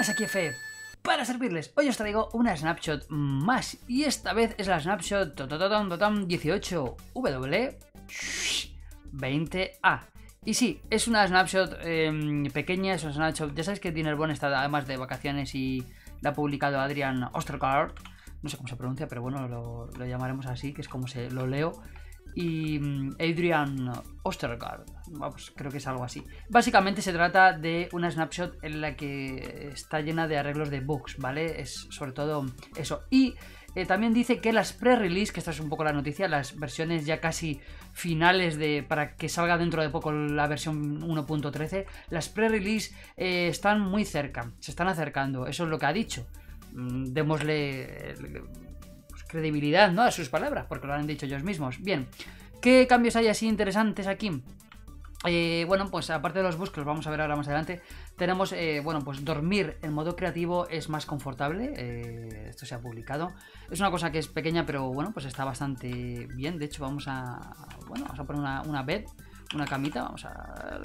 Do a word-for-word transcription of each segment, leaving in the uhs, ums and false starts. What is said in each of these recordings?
aquí F para servirles. Hoy os traigo una snapshot más y esta vez es la snapshot dieciocho W veinte A. Y sí, es una snapshot eh, pequeña, es una snapshot, ya sabéis que Dinnerbone está además de vacaciones y la ha publicado Adrian Ostergaard, no sé cómo se pronuncia, pero bueno, lo, lo llamaremos así, que es como se lo leo. Y Adrian Ostergaard, vamos, creo que es algo así. Básicamente se trata de una snapshot en la que está llena de arreglos de bugs, ¿vale? Es sobre todo eso. Y eh, también dice que las pre-release, que esta es un poco la noticia, las versiones ya casi finales de para que salga dentro de poco la versión uno punto trece, las pre-release eh, están muy cerca, se están acercando, eso es lo que ha dicho. Mm, démosle... Eh, credibilidad, ¿no?, a sus palabras, porque lo han dicho ellos mismos. Bien, ¿qué cambios hay así interesantes aquí? Eh, bueno, pues aparte de los bugs, que los vamos a ver ahora más adelante, tenemos, eh, bueno, pues dormir en modo creativo es más confortable, eh, esto se ha publicado, es una cosa que es pequeña, pero bueno, pues está bastante bien. De hecho vamos a, bueno, vamos a poner una, una bed, una camita, vamos a...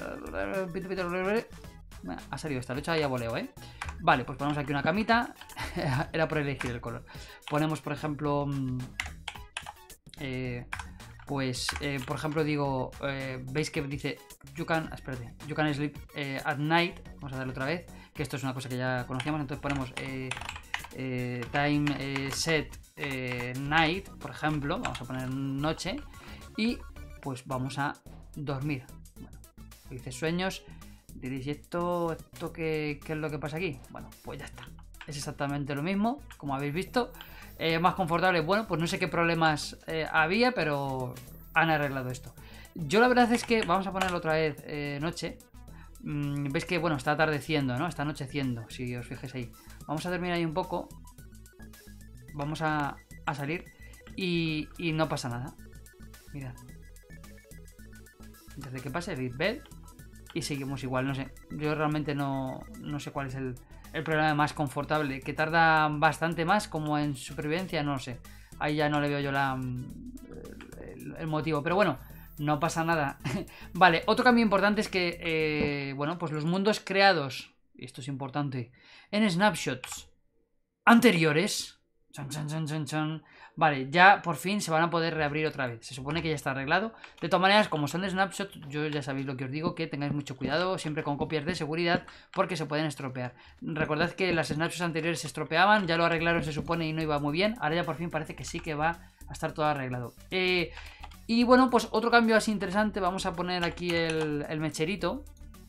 Ha salido esta, lo he hecho ahí a voleo, ¿eh? Vale, pues ponemos aquí una camita. Era por elegir el color. Ponemos, por ejemplo... Eh, pues, eh, por ejemplo, digo... Eh, ¿Veis que dice... You can... Espérate. You can sleep eh, at night. Vamos a darle otra vez. Que esto es una cosa que ya conocíamos. Entonces ponemos... Eh, eh, time eh, set eh, night, por ejemplo. Vamos a poner noche. Y, pues, vamos a dormir. Bueno, dice sueños... Diréis, ¿y esto, esto qué, qué es lo que pasa aquí? Bueno, pues ya está. Es exactamente lo mismo, como habéis visto. Eh, más confortable, bueno, pues no sé qué problemas eh, había, pero han arreglado esto. Yo la verdad es que, vamos a ponerlo otra vez eh, noche. Mm, Veis que, bueno, está atardeciendo, ¿no? Está anocheciendo, si os fijáis ahí. Vamos a dormir ahí un poco. Vamos a, a salir y, y no pasa nada. Mirad. Desde que pase el bed. Y seguimos igual, no sé. Yo realmente no, no sé cuál es el, el problema más confortable. Que tarda bastante más, como en supervivencia, no lo sé. Ahí ya no le veo yo la, el, el motivo. Pero bueno, no pasa nada. Vale, otro cambio importante es que, eh, bueno, pues los mundos creados, y esto es importante, en snapshots anteriores... Chan, chan, chan, chan, chan. Vale, ya por fin se van a poder reabrir otra vez. Se supone que ya está arreglado. De todas maneras, como son snapshots, yo ya sabéis lo que os digo, que tengáis mucho cuidado siempre con copias de seguridad, porque se pueden estropear. Recordad que las snapshots anteriores se estropeaban, ya lo arreglaron se supone y no iba muy bien. Ahora ya por fin parece que sí que va a estar todo arreglado. Eh, y bueno, pues otro cambio así interesante, vamos a poner aquí el, el mecherito.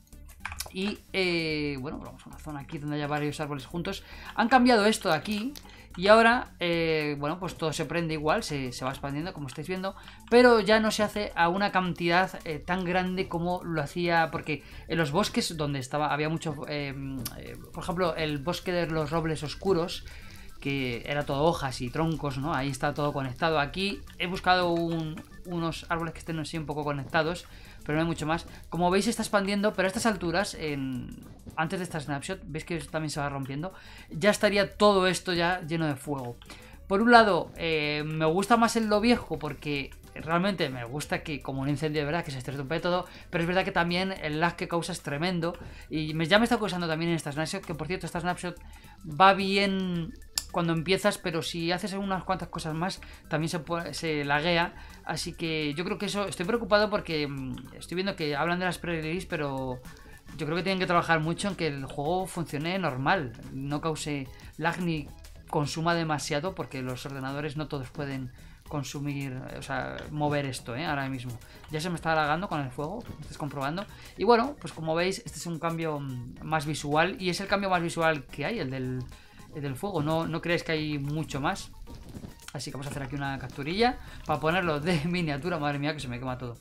Y eh, bueno, vamos a una zona aquí donde haya varios árboles juntos. Han cambiado esto de aquí. Y ahora, eh, bueno, pues todo se prende igual, se, se va expandiendo como estáis viendo, pero ya no se hace a una cantidad eh, tan grande como lo hacía, porque en los bosques donde estaba había mucho, eh, eh, por ejemplo, el bosque de los robles oscuros, que era todo hojas y troncos, ¿no? Ahí está todo conectado. Aquí he buscado un, unos árboles que estén así un poco conectados, pero no hay mucho más. Como veis se está expandiendo, pero a estas alturas, en... antes de esta snapshot, veis que también se va rompiendo, ya estaría todo esto ya lleno de fuego. Por un lado, eh, me gusta más el lo viejo porque realmente me gusta que, como un incendio de verdad, que se estropee todo, pero es verdad que también el lag que causa es tremendo. Y me, ya me está causando también en esta snapshot, que por cierto esta snapshot va bien cuando empiezas, pero si haces unas cuantas cosas más también se, puede, se laguea, así que yo creo que eso, estoy preocupado porque mmm, estoy viendo que hablan de las pre-release, pero yo creo que tienen que trabajar mucho en que el juego funcione normal, no cause lag ni consuma demasiado, porque los ordenadores no todos pueden consumir, o sea, mover esto, ¿eh? Ahora mismo ya se me está lagando con el fuego, lo estáis comprobando. Y bueno, pues como veis, este es un cambio más visual, y es el cambio más visual que hay, el del del fuego, no, no creéis que hay mucho más. Así que vamos a hacer aquí una capturilla para ponerlo de miniatura. Madre mía, que se me quema todo.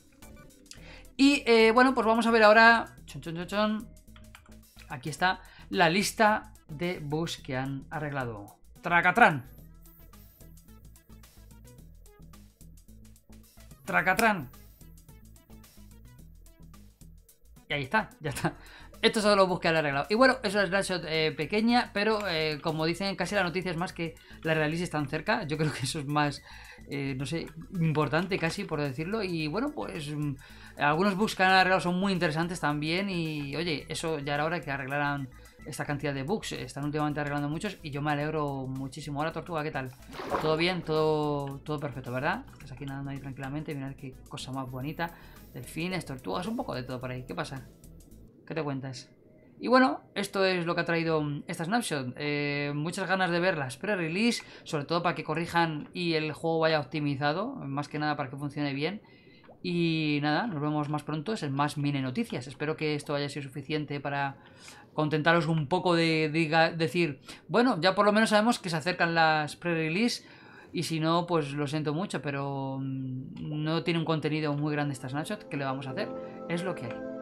Y eh, bueno, pues vamos a ver ahora. Chon, chon, chon, chon. Aquí está la lista de bugs que han arreglado. Tracatrán. Tracatrán. Y ahí está, ya está. Estos son los bugs que han arreglado. Y bueno, es una snapshot eh, pequeña, pero eh, como dicen casi la noticia es más que la release están cerca. Yo creo que eso es más, eh, no sé, importante casi por decirlo. Y bueno, pues mmm, algunos bugs que han arreglado son muy interesantes también. Y oye, eso ya era hora que arreglaran esta cantidad de bugs. Están últimamente arreglando muchos y yo me alegro muchísimo. Hola, Tortuga, ¿qué tal? Todo bien, todo, todo perfecto, ¿verdad? Estás aquí nadando ahí tranquilamente. Mirad qué cosa más bonita. Delfines, tortugas, un poco de todo por ahí. ¿Qué pasa? ¿Qué te cuentas? Y bueno, esto es lo que ha traído esta Snapshot. Eh, muchas ganas de ver las pre-release, sobre todo para que corrijan y el juego vaya optimizado, más que nada para que funcione bien. Y nada, nos vemos más pronto en más mini noticias. Espero que esto haya sido suficiente para contentaros un poco de, de decir, bueno, ya por lo menos sabemos que se acercan las pre-release. Y si no, pues lo siento mucho, pero no tiene un contenido muy grande esta Snapshot. ¿Qué le vamos a hacer? Es lo que hay.